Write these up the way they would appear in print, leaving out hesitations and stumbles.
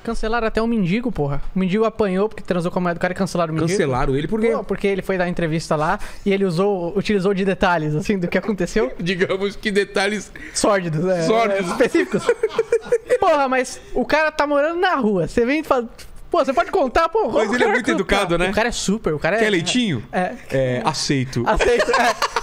cancelaram até o mendigo, porra. O mendigo apanhou porque transou com a mulher do cara e cancelaram o mendigo. Cancelaram ele por quê? Pô, porque ele foi dar entrevista lá e ele utilizou de detalhes, assim, do que aconteceu. Digamos que detalhes Sórdidos, Sórdidos. específicos. Porra, mas o cara tá morando na rua. Você vem e fala... Pô, você pode contar, pô. Mas ele é muito educado, né? O cara é super, o cara é... Quer leitinho? É. Aceito. Aceito,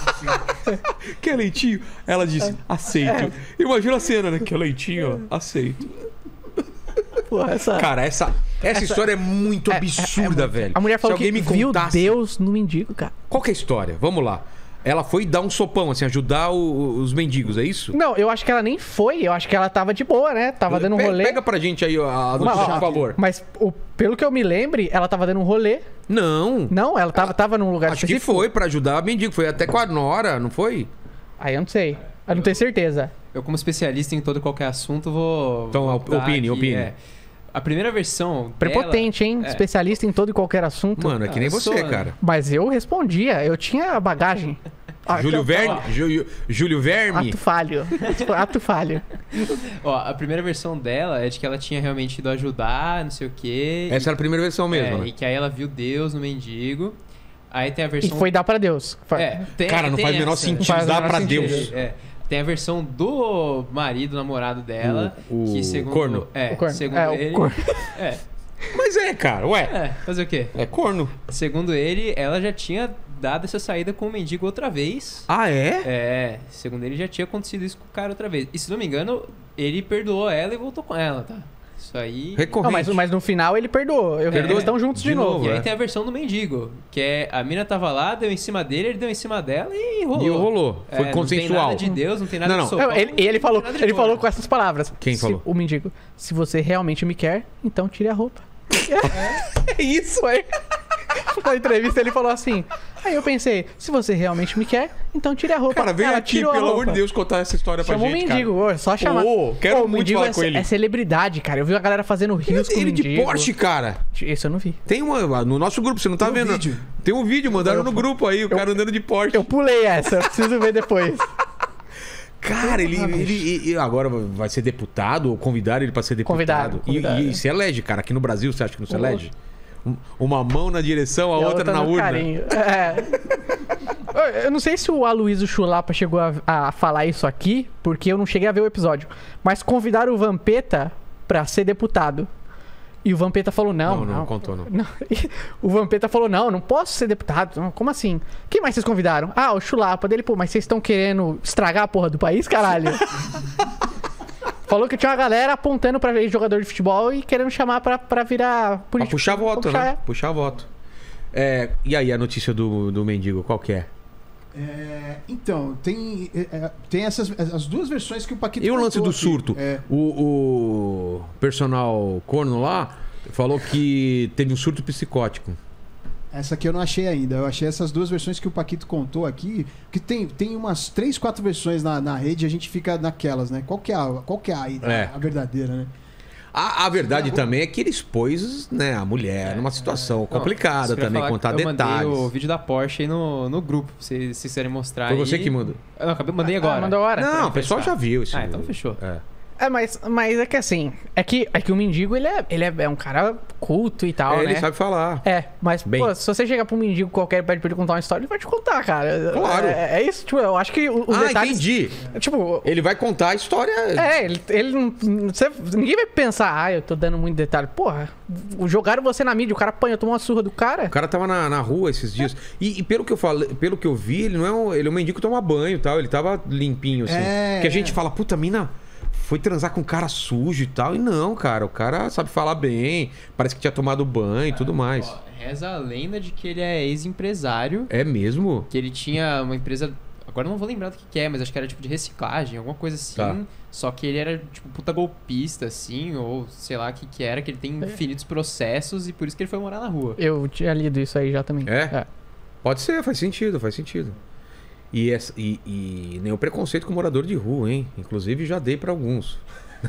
Quer leitinho? Ela disse, aceito. Imagina a cena, né? Quer leitinho? Ó, aceito. Porra, essa... Cara, essa história é muito absurda, velho. A mulher falou Se alguém que me viu contasse... Deus no mendigo, cara. Qual que é a história? Vamos lá. Ela foi dar um sopão, assim, ajudar os mendigos, é isso? Não, eu acho que ela nem foi. Eu acho que ela tava de boa, né? Tava dando um rolê. Pega pra gente aí a notícia, por favor. Mas, pelo que eu me lembre, ela tava dando um rolê. Não. Não, ela tava num lugar Acho específico. que foi pra ajudar mendigo. Foi até com a nora, não foi? Aí eu não sei. Eu não tenho certeza. Eu, como especialista em todo e qualquer assunto, vou... Então, opine. A primeira versão Prepotente, hein? Especialista em todo e qualquer assunto. Mano, é que nem você, cara. Mas eu respondia. Eu tinha bagagem. Júlio Verme? Ato falho. Ato falho. Ó, a primeira versão dela é de que ela tinha realmente ido ajudar, não sei o quê. Essa era a primeira versão mesmo, né? E que aí ela viu Deus no mendigo. Aí tem a E versão... foi dar pra Deus. Cara, não faz o menor sentido dar pra Deus. Tem a versão do marido, namorado dela. Que segundo... corno. O corno. Segundo ele... O corno. Mas cara, ué. Fazer o quê? É corno. Segundo ele, ela já tinha dado essa saída com o mendigo outra vez. Ah, é? Segundo ele, já tinha acontecido isso com o cara outra vez. E se não me engano, ele perdoou ela e voltou com ela, tá? Isso aí... Recorrente. Não, mas no final ele perdoou. Eles estão juntos de novo. E aí tem a versão do mendigo, que é a mina tava lá, deu em cima dele, ele deu em cima dela e rolou. E rolou. Foi consensual. Não tem nada de Deus, não tem nada de sopão. Ele falou com essas palavras. Quem falou? O mendigo. Se você realmente me quer, então tire a roupa. É isso aí. Na entrevista ele falou assim. Aí eu pensei, se você realmente me quer, então tire a roupa. Cara, vem Ela aqui, tirou a pelo roupa. amor de Deus, contar essa história pra Chamou gente, o mendigo, cara. só chamar. Quero o muito mendigo falar com ele. É celebridade, cara. Eu vi a galera fazendo rios com o Ele de mendigo. Porsche, cara. Isso eu não vi. Tem uma no nosso grupo, você não tá vendo? vídeo. Tem um vídeo, mandaram no grupo aí, o cara andando de Porsche. Eu pulei essa, eu preciso ver depois. Cara, ele agora vai ser deputado ou convidaram ele pra ser deputado. Convidado. E se elege, cara. Aqui no Brasil, você acha que não se elege? Uma mão na direção, a outra na no urna. carinho. Eu não sei se o Aloysio Chulapa chegou a falar isso aqui, porque eu não cheguei a ver o episódio. Mas convidaram o Vampeta pra ser deputado. E o Vampeta falou, não contou, não. O Vampeta falou, não posso ser deputado. Não, como assim? Quem mais vocês convidaram? Ah, o Chulapa dele. Pô, mas vocês estão querendo estragar a porra do país, caralho? Falou que tinha uma galera apontando pra jogador de futebol e querendo chamar pra virar político. Pra puxar voto, puxar, né? Puxar voto. E aí, a notícia do mendigo, qual que é? Então, tem as duas versões que o Paquito E o lance do aqui. surto? O personal corno lá falou que teve um surto psicótico. Essa aqui eu não achei ainda. Eu achei essas duas versões que o Paquito contou aqui. Que tem umas 3, 4 versões na rede e a gente fica naquelas, né? Qual que é a verdadeira, né? A verdade também é que ele expôs, né, a mulher numa situação complicada também, contar detalhes. Eu mandei o vídeo da Porsche aí no grupo, se vocês quiserem mostrar. Foi você que mandou? Não, mandei agora. Mandou agora? Não, o pessoal já viu isso. Então fechou. Mas é que assim, é que o mendigo, ele é um cara culto e tal, né? Ele sabe falar. Mas, pô, se você chegar pra um mendigo qualquer e pede pra ele contar uma história, ele vai te contar, cara. Claro. É isso, tipo, eu acho que os detalhes... entendi. Tipo... Ele vai contar a história... ele não... ninguém vai pensar, eu tô dando muito detalhe. Porra, jogaram você na mídia, o cara apanhou, tomou uma surra do cara. O cara tava na rua esses dias. E pelo que eu vi, ele é um mendigo que toma banho e tal. Ele tava limpinho, assim. Que a gente fala, puta, mina... Foi transar com um cara sujo e tal. E não, cara. O cara sabe falar bem. Parece que tinha tomado banho e tudo mais. Reza a lenda de que ele é ex-empresário. É mesmo? Que ele tinha uma empresa... Agora eu não vou lembrar do que é, mas acho que era tipo de reciclagem, alguma coisa assim. Tá. Só que ele era tipo puta golpista, assim. Ou sei lá o que era. Que ele tem infinitos processos e por isso que ele foi morar na rua. Eu tinha lido isso aí já também. Pode ser, faz sentido. E nem o preconceito com morador de rua, hein? Inclusive já dei pra alguns.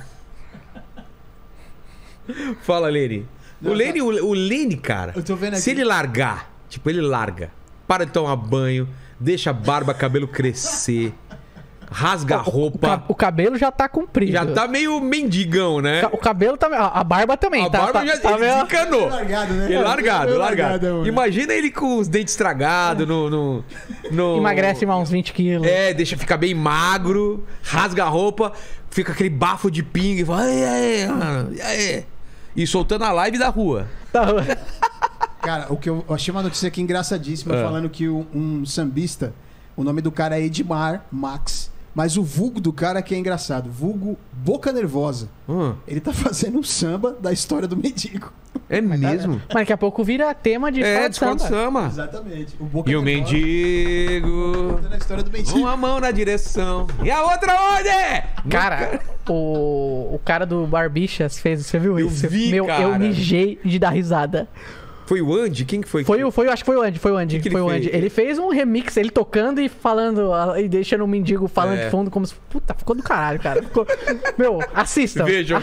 Fala, Lene. O Lene, cara, eu tô vendo aqui. se ele largar, ele larga, para de tomar banho, deixa a barba, cabelo crescer, rasga a roupa. O cabelo já tá comprido. Já tá meio mendigão, né? O cabelo também. A barba também, A barba já ele desencanou. Largado, né? Ele largado. Largado. Imagina ele com os dentes estragados no... Emagrece mais uns 20 quilos. Deixa ficar bem magro, rasga a roupa, fica aquele bafo de pinga e fala... Aí. E soltando a live da rua. Cara, o que eu achei uma notícia aqui engraçadíssima, falando que um sambista, o nome do cara é Edmar Max, mas o vulgo do cara que é engraçado, vulgo Boca Nervosa. Ele tá fazendo um samba da história do mendigo. É mesmo? Mas daqui a pouco vira tema de escola de samba. Exatamente. O Boca E o mendigo... na história do mendigo. Uma mão na direção. E a outra onde? Cara, o cara do Barbixas fez, você viu isso? Eu vi, cara. Eu mijei de dar risada. Foi o Andy? Quem que foi? Acho que foi o Andy. Que foi o ele Andy. fez? Ele fez um remix, ele tocando e falando, e deixando o mendigo falando de fundo, como se... Puta, ficou do caralho, cara. Meu, assistam. Vejam.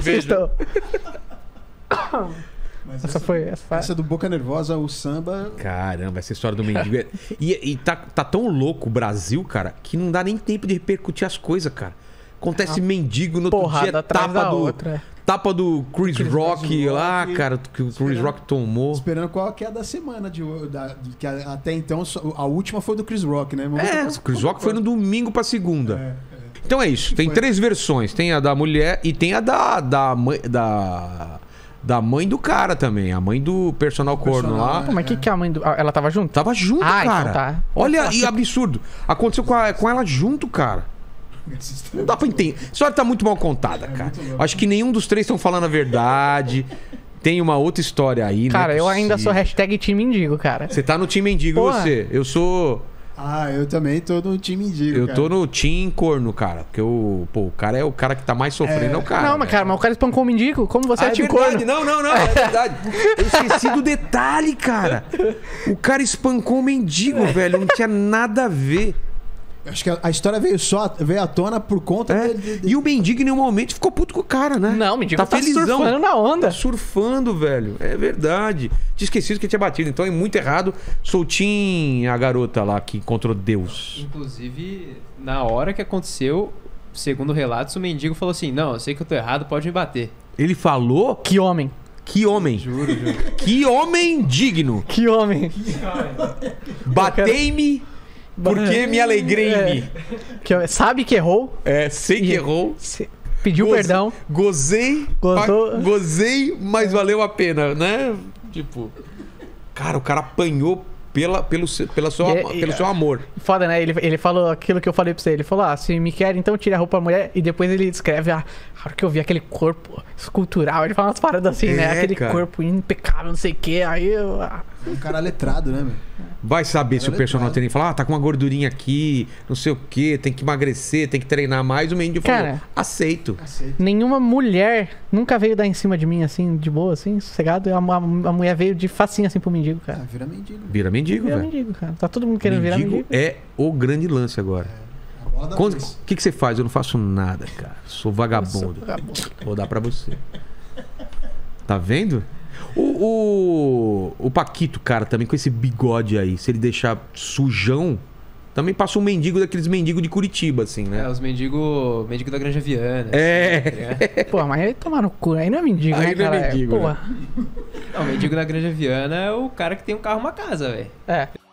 Mas Essa do Boca Nervosa, o samba... Caramba, essa história do mendigo. E tá tão louco o Brasil, cara, que não dá nem tempo de repercutir as coisas, cara. Acontece mendigo no outro dia, tapa do Chris Rock lá, cara, que o Chris Rock tomou. Esperando qual que é a da semana, que até então a última foi do Chris Rock, né? O Chris Rock foi no domingo pra segunda. Então é isso, tem 3 versões. Tem a da mulher e tem a da mãe do cara também. A mãe do personal corno lá. Pô, mas que é a mãe do... Ela tava junto? Tava junto, cara. Então tá. Olha, e absurdo. Aconteceu com ela junto, cara. Não dá pra entender. A história tá muito mal contada, cara. Acho que nenhum dos 3 estão falando a verdade. Tem uma outra história aí, né? Cara, eu ainda sou hashtag time mendigo, cara. Você tá no time mendigo, e você? Eu sou... eu também tô no time mendigo, Eu tô no time corno, cara. Porque o cara é o cara que tá mais sofrendo, é o cara. Não, mas cara, o cara espancou o mendigo. Como você é time corno? Não, é verdade. Eu esqueci do detalhe, cara. O cara espancou o mendigo, velho. Não tinha nada a ver. Acho que a história veio à tona por conta E o mendigo em nenhum momento ficou puto com o cara, né? Não, o mendigo tá felizão. surfando na onda. Tá surfando, velho. É verdade. Tinha esquecido que tinha batido. Então é muito errado. Soltinho a garota lá que encontrou Deus. Inclusive, na hora que aconteceu, segundo relatos, o mendigo falou assim: não, eu sei que eu tô errado, pode me bater. Ele falou? Que homem. Que homem. Juro. Que homem digno. Que homem. Batei-me... Porque me alegrei-me. Sabe que errou. Sei que errou. Pediu perdão. Gozei, mas valeu a pena, né? Tipo... Cara, o cara apanhou pelo seu amor. Foda, né? Ele falou aquilo que eu falei pra você. Ele falou, se me quer, então tira a roupa da mulher. E depois ele descreve a hora que eu vi aquele corpo escultural. Ele fala umas paradas assim, né? Aquele corpo impecável, não sei o quê. Aí eu... Um cara letrado, né, meu? Vai saber se o personal trainer falar, tá com uma gordurinha aqui, não sei o quê, tem que emagrecer, tem que treinar mais. O mendigo falou, aceito. Nenhuma mulher nunca veio dar em cima de mim, assim, de boa, assim, sossegado. A mulher veio de facinho, assim, pro mendigo, cara. Vira mendigo. Vira mendigo, velho. Vira mendigo, cara. Tá todo mundo querendo virar mendigo. É o grande lance agora. O que você faz? Eu não faço nada, cara. Sou vagabundo. Vou dar pra você. Tá vendo? O Paquito, cara, também com esse bigode aí, se ele deixar sujão, também passa um mendigo daqueles mendigos de Curitiba, assim, né? Os mendigo da Granja Viana. Pô, mas aí tomar no cu, aí não é mendigo, aí né, cara? Mendigo, Pô. né? Não, o mendigo da Granja Viana é o cara que tem um carro e uma casa, velho.